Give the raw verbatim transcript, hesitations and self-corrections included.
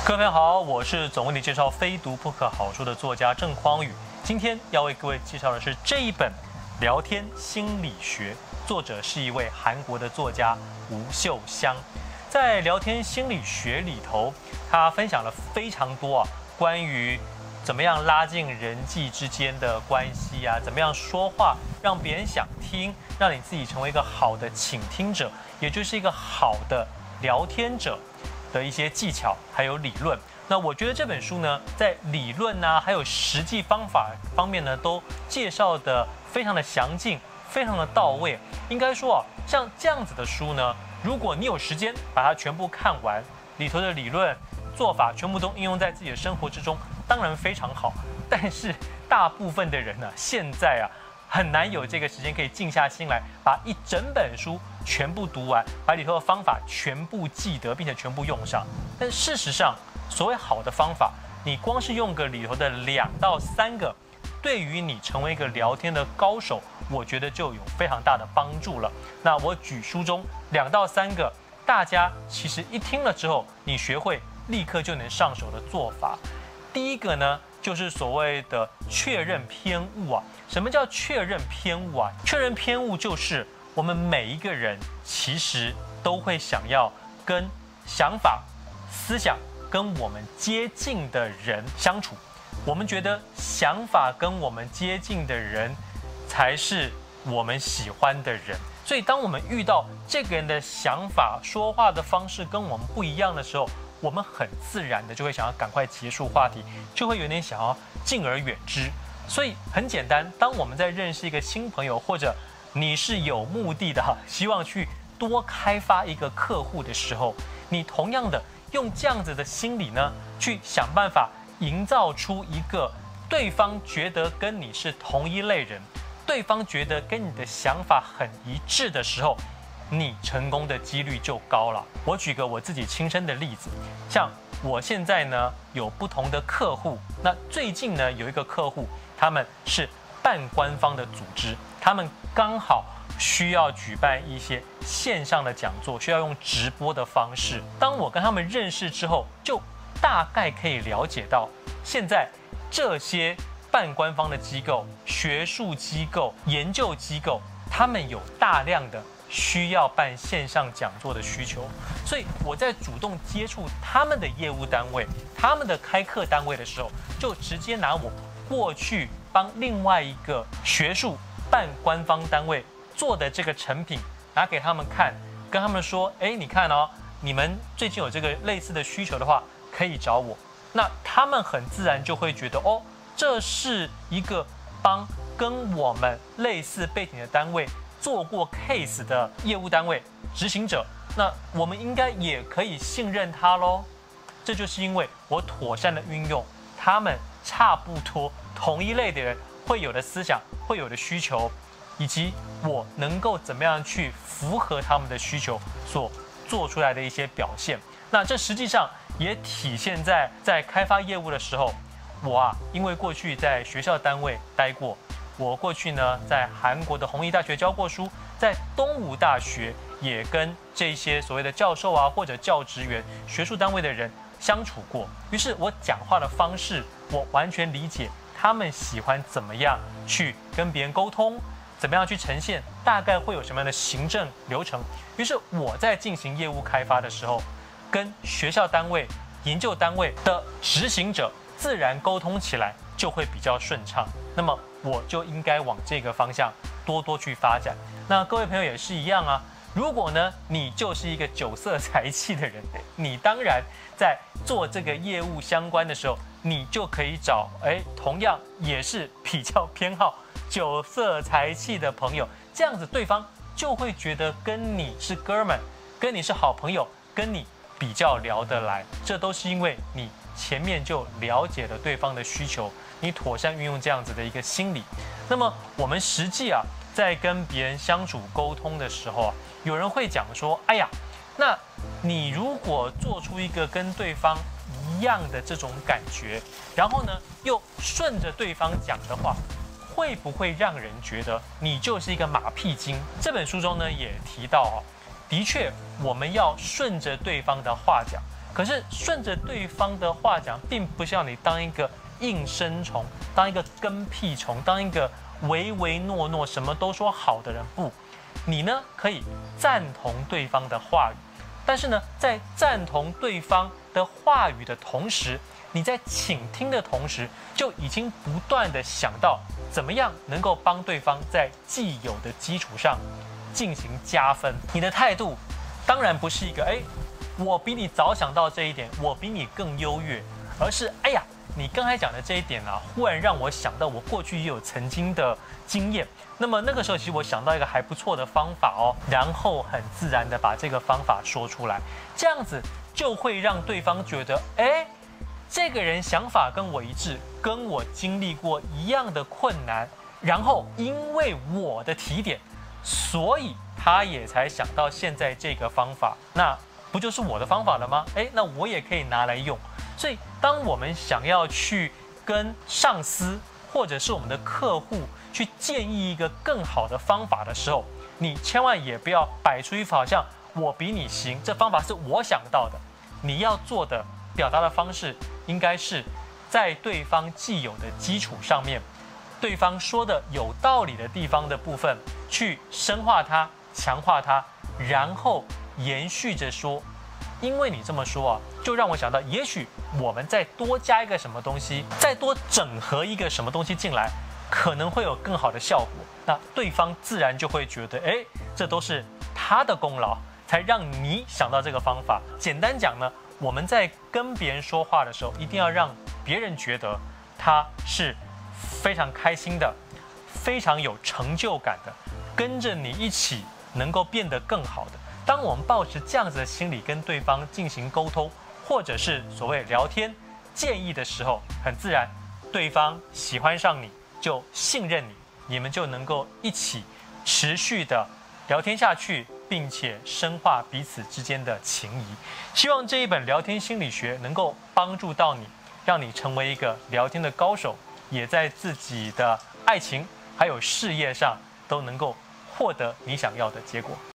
各位朋友好，我是总为你介绍非读不可好书的作家郑匡宇。今天要为各位介绍的是这一本《聊天心理学》，作者是一位韩国的作家吴秀香。在《聊天心理学》里头，他分享了非常多啊关于怎么样拉近人际之间的关系啊，怎么样说话让别人想听，让你自己成为一个好的倾听者，也就是一个好的聊天者的一些技巧还有理论。那我觉得这本书呢，在理论啊还有实际方法方面呢，都介绍的非常的详尽，非常的到位。应该说啊，像这样子的书呢，如果你有时间把它全部看完，里头的理论做法全部都应用在自己的生活之中，当然非常好。但是大部分的人呢、啊，现在啊很难有这个时间可以静下心来把一整本书全部读完，把里头的方法全部记得，并且全部用上。但事实上，所谓好的方法，你光是用个里头的两到三个，对于你成为一个聊天的高手，我觉得就有非常大的帮助了。那我举书中两到三个，大家其实一听了之后，你学会立刻就能上手的做法。第一个呢，就是所谓的确认偏误啊。什么叫确认偏误啊？确认偏误就是我们每一个人其实都会想要跟想法、思想跟我们接近的人相处。我们觉得想法跟我们接近的人才是我们喜欢的人。所以当我们遇到这个人的想法、说话的方式跟我们不一样的时候，我们很自然的就会想要赶快结束话题，就会有点想要敬而远之。所以很简单，当我们在认识一个新朋友，或者你是有目的的哈，希望去多开发一个客户的时候，你同样的用这样子的心理呢，去想办法营造出一个对方觉得跟你是同一类人，对方觉得跟你的想法很一致的时候，你成功的几率就高了。我举个我自己亲身的例子，像我现在呢有不同的客户，那最近呢有一个客户，他们是半官方的组织，他们刚好需要举办一些线上的讲座，需要用直播的方式。当我跟他们认识之后，就大概可以了解到，现在这些半官方的机构、学术机构、研究机构，他们有大量的需要办线上讲座的需求，所以我在主动接触他们的业务单位、他们的开课单位的时候，就直接拿我过去帮另外一个学术半官方单位做的这个成品拿给他们看，跟他们说：哎，你看哦，你们最近有这个类似的需求的话，可以找我。那他们很自然就会觉得，哦，这是一个帮跟我们类似背景的单位做过 case 的业务单位执行者，那我们应该也可以信任他咯。这就是因为我妥善的运用他们差不多同一类的人会有的思想、会有的需求，以及我能够怎么样去符合他们的需求所做出来的一些表现。那这实际上也体现在在开发业务的时候，我啊，因为过去在学校单位待过，我过去呢在韩国的弘毅大学教过书，在东吴大学也跟这些所谓的教授啊或者教职员、学术单位的人相处过。于是我讲话的方式，我完全理解他们喜欢怎么样去跟别人沟通，怎么样去呈现，大概会有什么样的行政流程。于是我在进行业务开发的时候，跟学校单位、研究单位的执行者自然沟通起来就会比较顺畅。那么我就应该往这个方向多多去发展。那各位朋友也是一样啊。如果呢，你就是一个酒色财气的人，你当然在做这个业务相关的时候，你就可以找哎，同样也是比较偏好酒色财气的朋友，这样子对方就会觉得跟你是哥们，跟你是好朋友，跟你比较聊得来。这都是因为你前面就了解了对方的需求，你妥善运用这样子的一个心理。那么我们实际啊，在跟别人相处沟通的时候啊，有人会讲说：哎呀，那你如果做出一个跟对方一样的这种感觉，然后呢又顺着对方讲的话，会不会让人觉得你就是一个马屁精？这本书中呢也提到哦，的确我们要顺着对方的话讲， 可是顺着对方的话讲，并不是要你当一个应声虫，当一个跟屁虫，当一个唯唯诺诺、什么都说好的人。不，你呢可以赞同对方的话语，但是呢，在赞同对方的话语的同时，你在倾听的同时，就已经不断的想到怎么样能够帮对方在既有的基础上进行加分。你的态度当然不是一个哎，我比你早想到这一点，我比你更优越，而是哎呀，你刚才讲的这一点啊，忽然让我想到我过去也有曾经的经验。那么那个时候，其实我想到一个还不错的方法哦，然后很自然的把这个方法说出来，这样子就会让对方觉得，哎，这个人想法跟我一致，跟我经历过一样的困难，然后因为我的提点，所以他也才想到现在这个方法，那不就是我的方法了吗？哎，那我也可以拿来用。所以，当我们想要去跟上司或者是我们的客户去建议一个更好的方法的时候，你千万也不要摆出一副好像我比你行，这方法是我想到的。你要做的表达的方式，应该是在对方既有的基础上面，对方说的有道理的地方的部分，去深化它、强化它，然后延续着说。因为你这么说啊，就让我想到，也许我们再多加一个什么东西，再多整合一个什么东西进来，可能会有更好的效果。那对方自然就会觉得，哎，这都是他的功劳，才让你想到这个方法。简单讲呢，我们在跟别人说话的时候，一定要让别人觉得他是非常开心的，非常有成就感的，跟着你一起能够变得更好的。当我们抱持这样子的心理跟对方进行沟通，或者是所谓聊天建议的时候，很自然，对方喜欢上你，就信任你，你们就能够一起持续的聊天下去，并且深化彼此之间的情谊。希望这一本聊天心理学能够帮助到你，让你成为一个聊天的高手，也在自己的爱情还有事业上都能够获得你想要的结果。